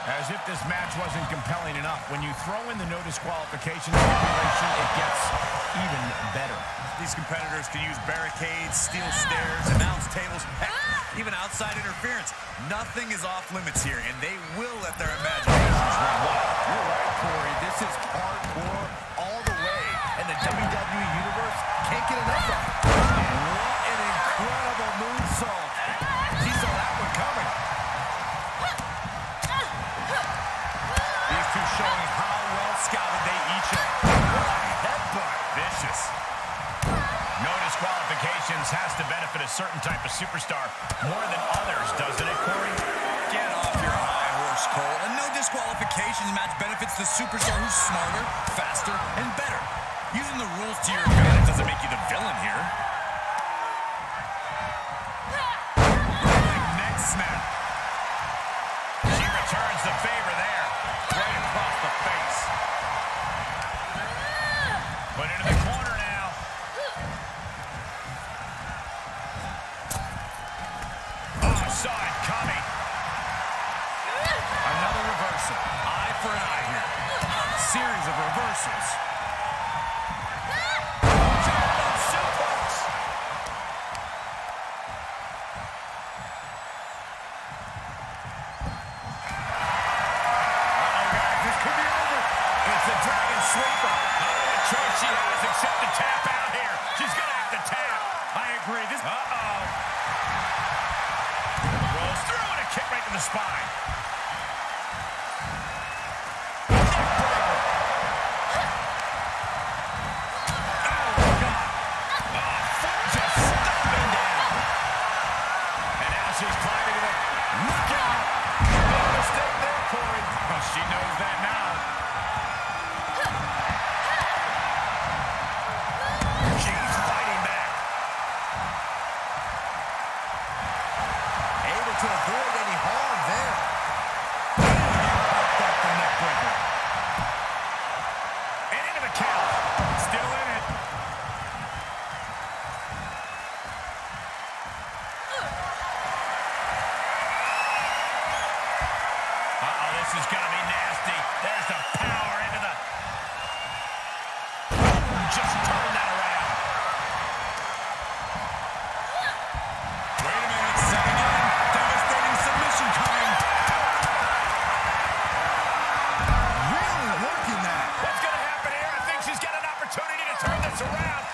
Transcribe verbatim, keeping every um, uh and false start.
As if this match wasn't compelling enough, when you throw in the no disqualification stipulation, it gets even better. These competitors can use barricades, steel stairs, announce tables, heck, even outside interference. Nothing is off limits here, and they will let their imaginations run wild. You're right, Corey. This is hardcore all the way, and the W W E Universe can't get enough of it. What an incredible moonsault. She saw that one coming. These two showing how well scouted they each are. What a headbutt. Vicious. No disqualifications has to benefit a certain type of superstar more than others, doesn't it, Corey? Get off your high horse, Cole. A no disqualifications match benefits the superstar who's smarter, faster, and better. Using the rules to your advantage doesn't make you the villain here. Rolling neck snap. She returns the favor there. Right across the face. Put into the corner now. Oh, saw it coming. Another reversal. Eye for an eye here. Series of reversals. German suplex. Uh-oh, guys, this could be over. It's a dragon sleeper. Not a choice she has except to tap out here. She's going to have to tap. I agree. This. Uh-oh. Rolls through and a kick right to the spine. She's climbing it up. Look out! Big mistake there, Corey. Oh, she knows that now. She's fighting back. Able to avoid any harm there. Off the neck breaker. And into the count. Still in it. Uh-oh, this is going to be nasty. There's the power into the... Just turn that around. Wait a minute, set again. Devastating submission coming. Really working that. What's going to happen here? I think she's got an opportunity to turn this around.